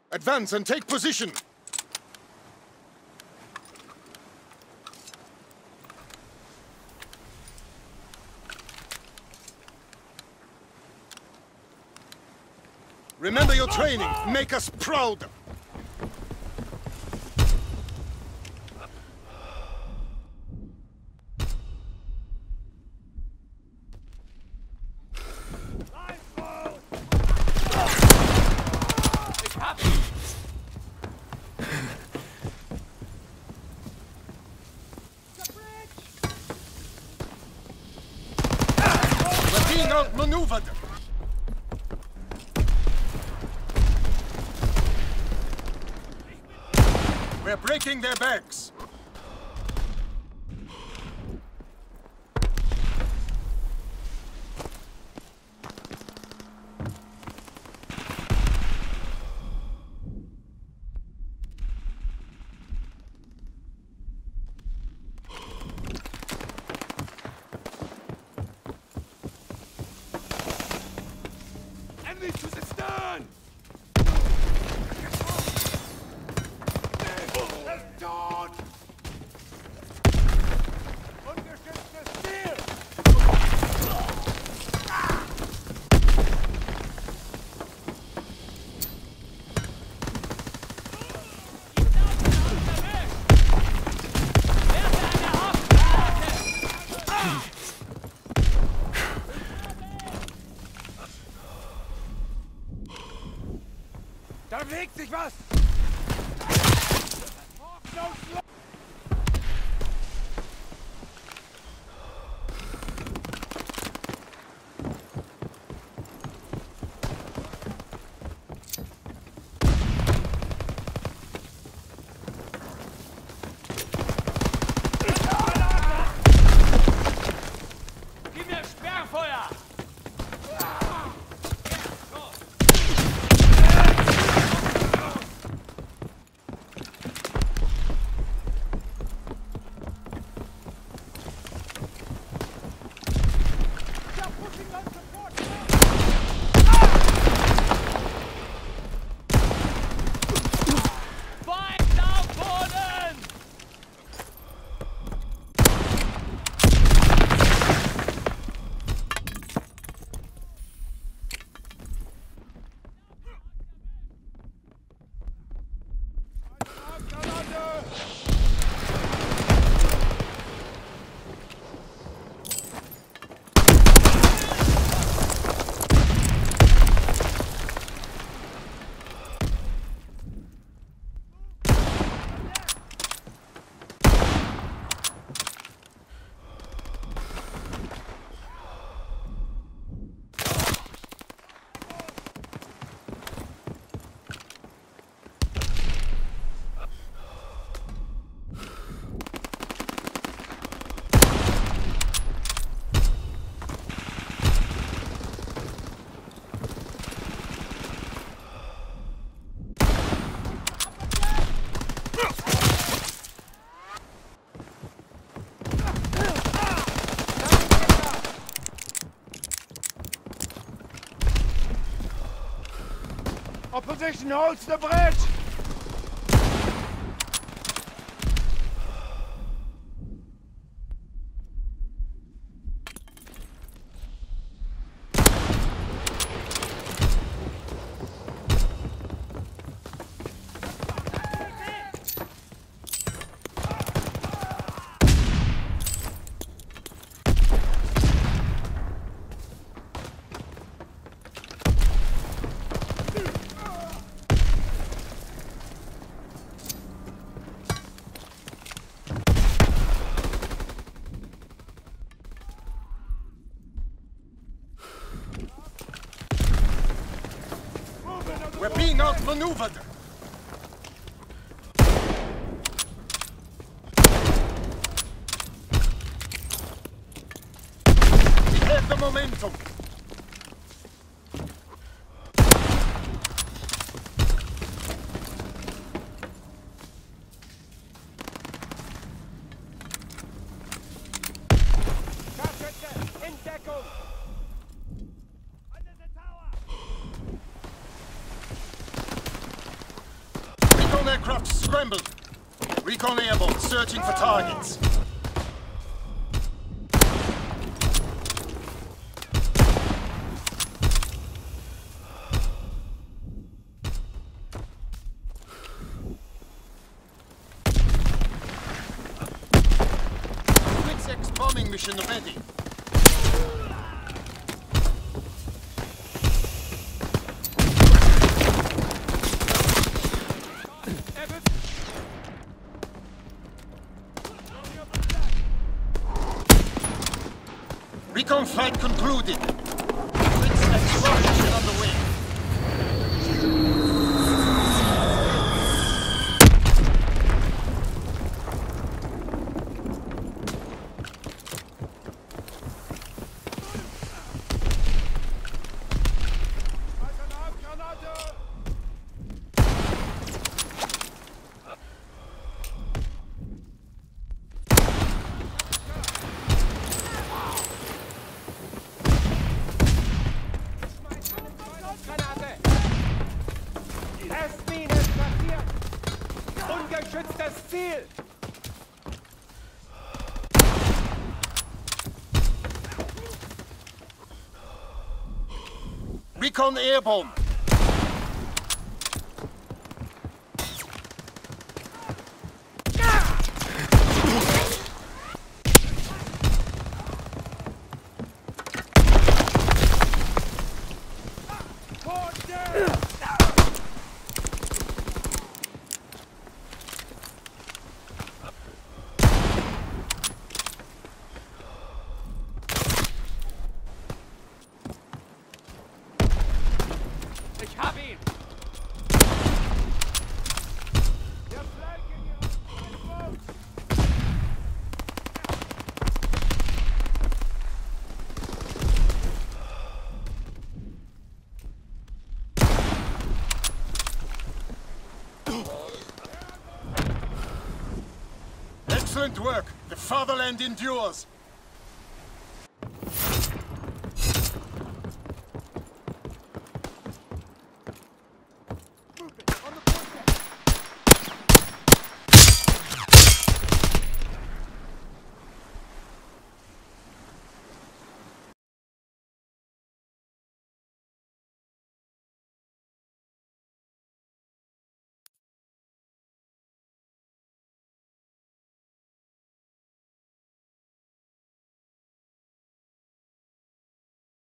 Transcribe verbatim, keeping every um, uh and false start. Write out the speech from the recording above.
Advance and take position! Remember your training! Make us proud! We're being outmaneuvered! We're breaking their backs! Enemy to the stern! Dort! Unterstütztes Ziel! Da bewegt sich was! Gib mir Sperrfeuer! Feind auf Boden! Opposition holds the bridge! We're being outmaneuvered! We have the momentum! Scharfschütze, in Deckung! Under the tower! scrambled. Recon airborne, searching for targets. Twix-X bombing mission ready. Recon flight concluded. Twix-X mission on the way. Testmine ist platziert! Ungeschütztes Ziel! Recon airborne. Ich hab ihn! Der Flanke Excellent work. The fatherland endures.